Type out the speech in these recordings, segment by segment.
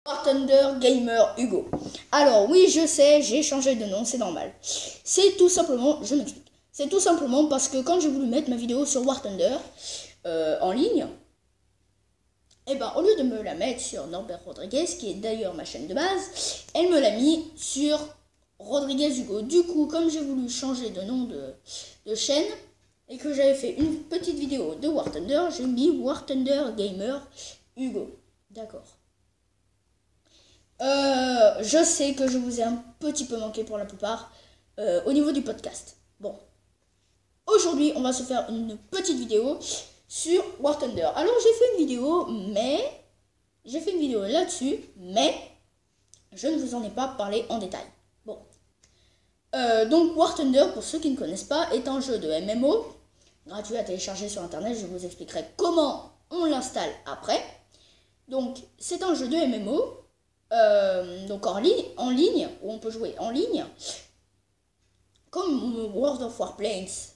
War Thunder Gamer Hugo. Alors oui, je sais, j'ai changé de nom, c'est normal. C'est tout simplement, je m'explique. C'est tout simplement parce que quand j'ai voulu mettre ma vidéo sur War Thunder en ligne, et ben au lieu de me la mettre sur Norbert Rodriguez, qui est d'ailleurs ma chaîne de base, elle me l'a mis sur Rodriguez Hugo. Du coup, comme j'ai voulu changer de nom de chaîne et que j'avais fait une petite vidéo de War Thunder, j'ai mis War Thunder Gamer Hugo. D'accord. Je sais que je vous ai un petit peu manqué pour la plupart au niveau du podcast. Bon, aujourd'hui on va se faire une petite vidéo sur War Thunder. Alors j'ai fait une vidéo là-dessus, mais je ne vous en ai pas parlé en détail. Bon, donc War Thunder, pour ceux qui ne connaissent pas, est un jeu de MMO gratuit à télécharger sur internet. Je vous expliquerai comment on l'installe après. Donc c'est un jeu de MMO. Donc en ligne, où on peut jouer en ligne, comme World of Warplanes,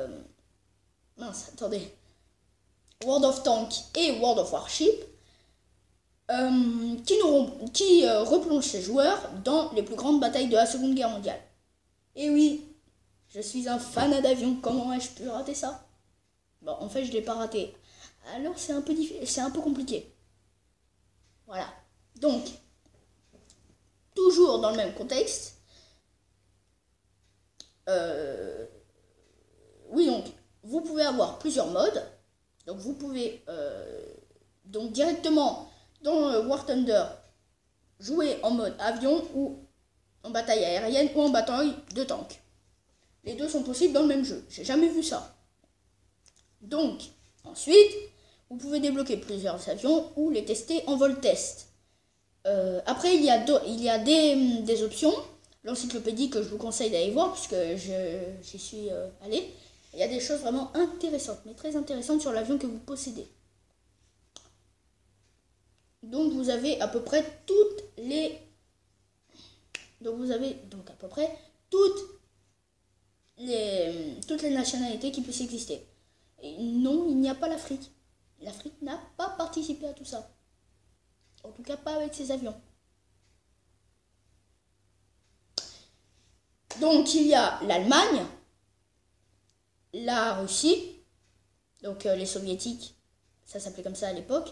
World of Tanks et World of Warship, qui replongent ses joueurs dans les plus grandes batailles de la Seconde Guerre mondiale. Et oui, je suis un fan d'avion, comment ai-je pu rater ça? Bon, en fait, je ne l'ai pas raté. Alors, c'est un peu compliqué. Voilà. Donc, toujours dans le même contexte. Oui, donc, vous pouvez avoir plusieurs modes. Donc, vous pouvez donc directement dans War Thunder jouer en mode avion ou en bataille aérienne ou en bataille de tank. Les deux sont possibles dans le même jeu. J'ai jamais vu ça. Donc, ensuite, vous pouvez débloquer plusieurs avions ou les tester en vol test. Après, il y a des options. L'encyclopédie que je vous conseille d'aller voir, puisque j'y suis allé. Il y a des choses vraiment intéressantes, mais très intéressantes sur l'avion que vous possédez. Donc vous avez à peu près toutes les nationalités qui puissent exister. Et non, il n'y a pas l'Afrique. L'Afrique n'a pas participé à tout ça. En tout cas, pas avec ses avions. Donc, il y a l'Allemagne, la Russie, donc les Soviétiques, ça s'appelait comme ça à l'époque,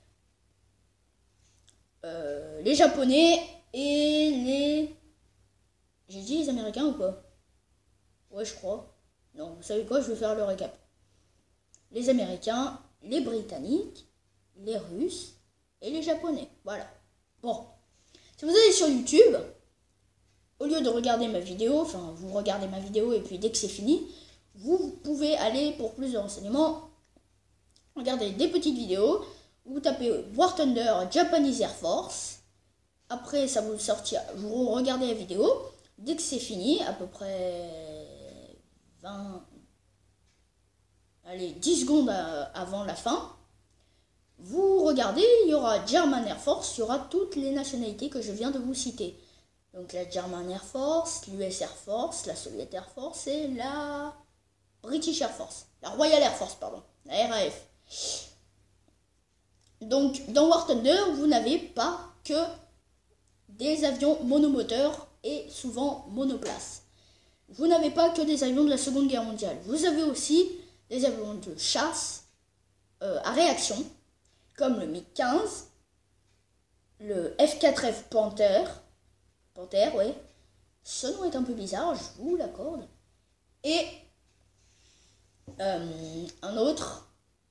les Japonais et les... J'ai dit les Américains ou pas? Ouais, je crois. Non, vous savez quoi, je vais faire le récap. Les Américains, les Britanniques, les Russes et les Japonais. Voilà. Bon. Si vous allez sur YouTube, au lieu de regarder ma vidéo, enfin, vous regardez ma vidéo et puis dès que c'est fini, vous pouvez aller pour plus de renseignements, regarder des petites vidéos, vous tapez War Thunder Japanese Air Force, après ça vous sortira, vous regardez la vidéo, dès que c'est fini, à peu près 10 secondes avant la fin, vous regardez, il y aura German Air Force, il y aura toutes les nationalités que je viens de vous citer. Donc la German Air Force, l'US Air Force, la Soviet Air Force et la British Air Force. La Royal Air Force, pardon, la RAF. Donc dans War Thunder, vous n'avez pas que des avions monomoteurs et souvent monoplaces. Vous n'avez pas que des avions de la Seconde Guerre mondiale. Vous avez aussi des avions de chasse à réaction, comme le MiG-15, le F-4F Panther, ouais. Ce nom est un peu bizarre, je vous l'accorde. Et un autre.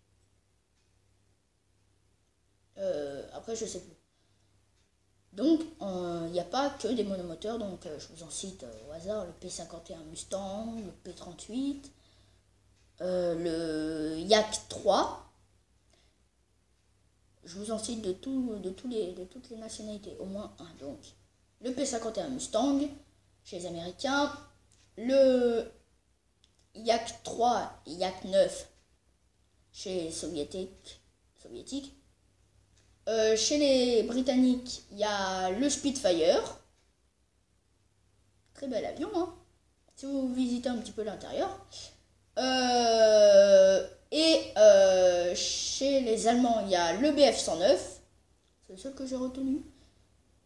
Après, je sais plus. Donc, il n'y a pas que des monomoteurs. Donc, je vous en cite au hasard le P-51 Mustang, le P-38, le Yak-3. Je vous en cite de toutes les nationalités, au moins un. Donc, le P-51 Mustang chez les Américains, le Yak-3 et Yak-9 chez les Soviétiques. Chez les Britanniques, il y a le Spitfire. Très bel avion, hein, si vous visitez un petit peu l'intérieur. Chez les Allemands, il y a le Bf-109. C'est le seul que j'ai retenu.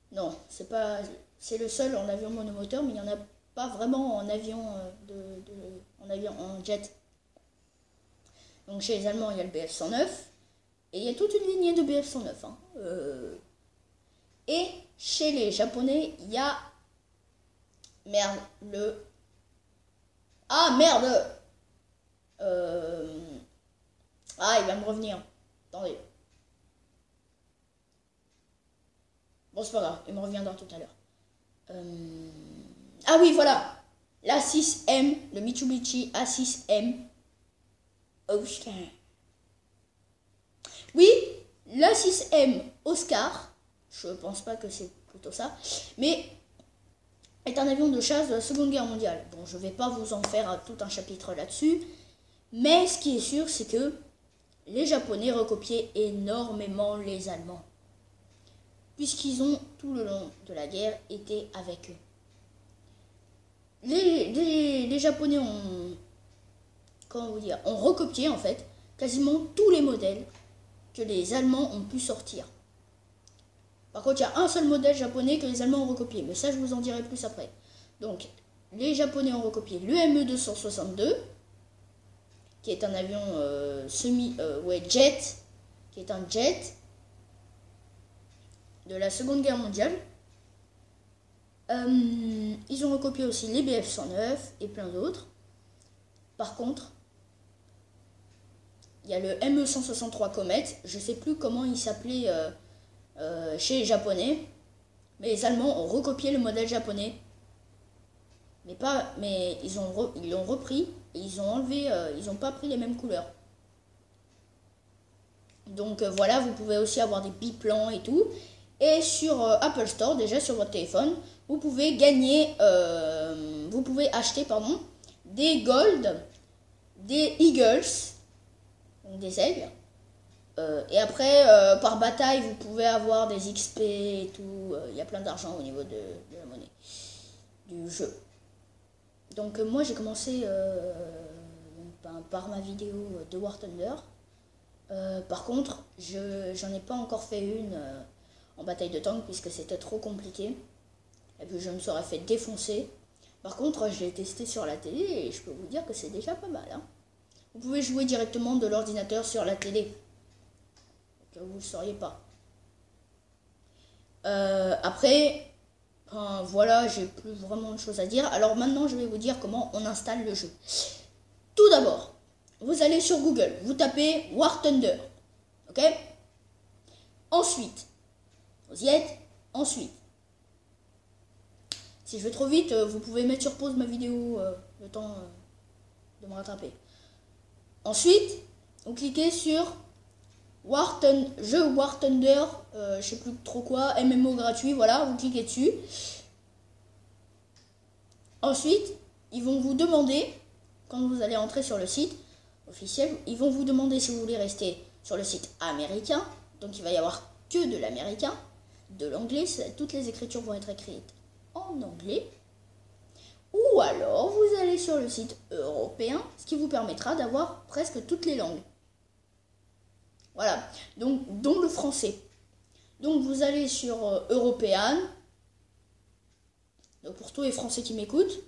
Non, c'est le seul en avion monomoteur, mais il n'y en a pas vraiment en avion, en avion en jet. Donc chez les Allemands, il y a le Bf-109, et il y a toute une lignée de Bf-109. Hein. Et chez les Japonais, il y a... Merde, Ah, merde Ah, il va me revenir. Attendez. Bon, c'est pas grave, il me reviendra tout à l'heure. Ah oui, voilà. L'A6M, le Mitsubishi A6M. Oscar. Oui, l'A6M Oscar, je pense pas que c'est plutôt ça, mais est un avion de chasse de la Seconde Guerre mondiale. Bon, je vais pas vous en faire tout un chapitre là-dessus, mais ce qui est sûr, c'est que les Japonais recopiaient énormément les Allemands, puisqu'ils ont, tout le long de la guerre, été avec eux. Les Japonais ont, comment vous dire, ont recopié en fait quasiment tous les modèles que les Allemands ont pu sortir. Par contre, il y a un seul modèle japonais que les Allemands ont recopié, mais ça je vous en dirai plus après. Donc, les Japonais ont recopié le ME-262, qui est un avion jet, qui est un jet de la Seconde Guerre mondiale. Ils ont recopié aussi les Bf-109 et plein d'autres. Par contre, il y a le ME-163 Comet, je ne sais plus comment il s'appelait chez les Japonais, mais les Allemands ont recopié le modèle japonais. Mais ils l'ont repris et ils ont enlevé, ils n'ont pas pris les mêmes couleurs. Donc voilà, vous pouvez aussi avoir des biplans et tout. Et sur Apple Store, déjà sur votre téléphone, vous pouvez acheter des Gold, des Eagles, donc des aigles. Et après, par bataille, vous pouvez avoir des XP et tout. Il y a plein d'argent au niveau de la monnaie du jeu. Donc moi, j'ai commencé par ma vidéo de War Thunder. Par contre, j'en ai pas encore fait une en bataille de tank puisque c'était trop compliqué. Et puis je me serais fait défoncer. Par contre, je l'ai testé sur la télé et je peux vous dire que c'est déjà pas mal. Hein. Vous pouvez jouer directement de l'ordinateur sur la télé. Que vous ne le sauriez pas. Après, voilà, j'ai plus vraiment de choses à dire. Alors maintenant, je vais vous dire comment on installe le jeu. Tout d'abord, vous allez sur Google, vous tapez War Thunder. Ok? Ensuite, vous y êtes. Ensuite, si je vais trop vite, vous pouvez mettre sur pause ma vidéo le temps de me rattraper. Ensuite, vous cliquez sur jeu War Thunder, je sais plus trop quoi, MMO gratuit, voilà, vous cliquez dessus. Ensuite, ils vont vous demander, quand vous allez entrer sur le site officiel, ils vont vous demander si vous voulez rester sur le site américain, donc il va y avoir que de l'américain, de l'anglais, toutes les écritures vont être écrites en anglais, ou alors vous allez sur le site européen, ce qui vous permettra d'avoir presque toutes les langues. Voilà, donc dont le français. Donc vous allez sur European, donc pour tous les Français qui m'écoutent.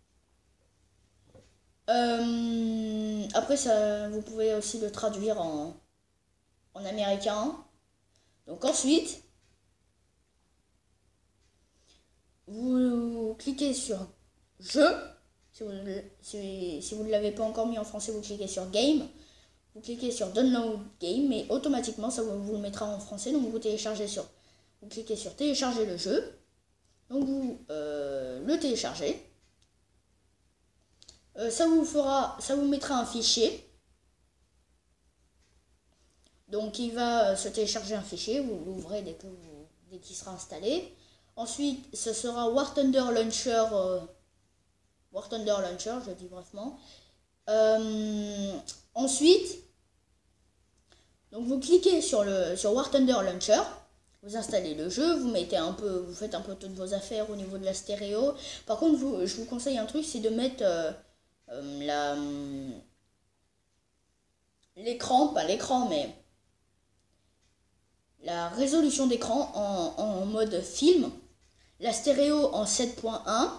Après, ça, vous pouvez aussi le traduire en américain. Donc ensuite, vous cliquez sur Jeu. Si vous ne l'avez pas encore mis en français, vous cliquez sur Game. Vous cliquez sur Download Game et automatiquement ça vous le mettra en français. Donc vous cliquez sur Télécharger le jeu. Donc vous le téléchargez. Ça vous mettra un fichier. Donc il va se télécharger un fichier, vous l'ouvrez dès qu'il sera installé. Ensuite, ce sera War Thunder Launcher, je dis brièvement. Ensuite, donc vous cliquez sur War Thunder Launcher, vous installez le jeu, vous faites un peu toutes vos affaires au niveau de la stéréo. Par contre, je vous conseille un truc, c'est de mettre l'écran, pas l'écran, mais la résolution d'écran en mode film, la stéréo en 7.1.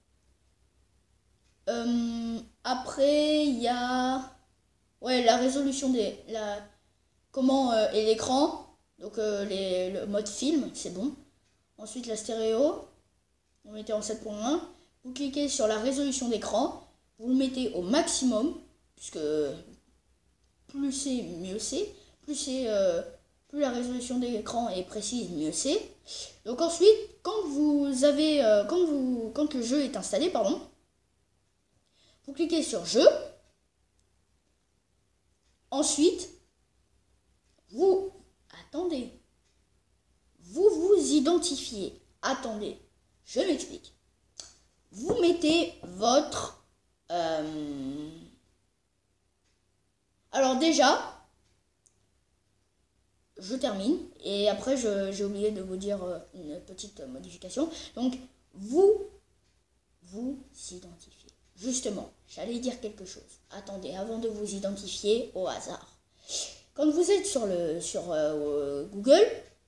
Après, il y a la résolution comment est l'écran. Donc le mode film, c'est bon. Ensuite, la stéréo, vous mettez en 7.1. Vous cliquez sur la résolution d'écran, vous le mettez au maximum, puisque plus c'est, mieux c'est. Plus la résolution d'écran est précise, mieux c'est. Donc ensuite, quand le jeu est installé, pardon, vous cliquez sur jeu. Ensuite, vous vous identifiez. Attendez, je m'explique. Vous mettez votre... Alors déjà, je termine. Et après, j'ai oublié de vous dire une petite modification. Donc, vous identifiez. Justement, j'allais dire quelque chose. Attendez, avant de vous identifier au hasard. Quand vous êtes sur Google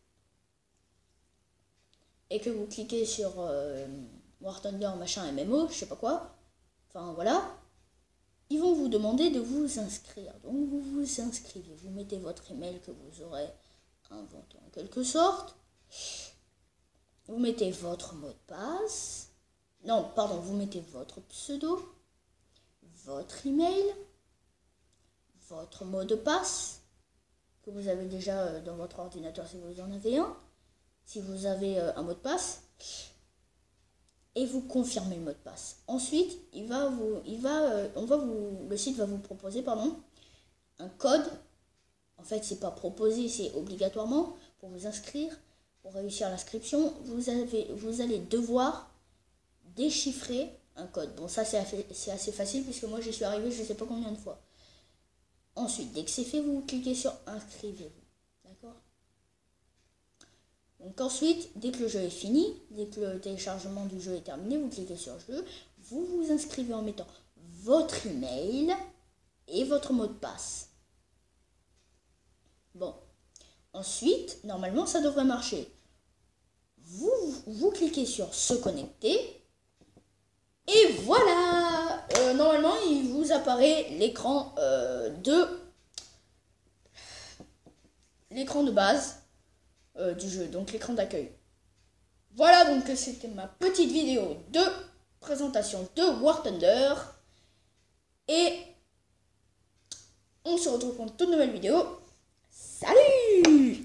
et que vous cliquez sur War Thunder machin MMO, je sais pas quoi, enfin voilà, ils vont vous demander de vous inscrire. Donc vous vous inscrivez, vous mettez votre email que vous aurez inventé en quelque sorte, vous mettez votre mot de passe, non pardon, vous mettez votre pseudo, votre email, votre mot de passe que vous avez déjà dans votre ordinateur si vous en avez un, si vous avez un mot de passe, et vous confirmez le mot de passe. Ensuite, le site va vous proposer un code. En fait, c'est pas proposé, c'est obligatoirement pour vous inscrire, pour réussir l'inscription, vous allez devoir déchiffrer un code. Bon, ça c'est assez facile puisque moi j'y suis arrivé je sais pas combien de fois. Ensuite, dès que c'est fait, vous cliquez sur inscrivez-vous. D'accord ? Donc ensuite, dès que le jeu est fini, dès que le téléchargement du jeu est terminé, vous cliquez sur jeu, vous vous inscrivez en mettant votre email et votre mot de passe. Bon. Ensuite, normalement, ça devrait marcher. Vous cliquez sur se connecter. Et voilà, normalement, il vous apparaît l'écran de base du jeu, donc l'écran d'accueil. Voilà, donc c'était ma petite vidéo de présentation de War Thunder. Et on se retrouve pour une toute nouvelle vidéo. Salut!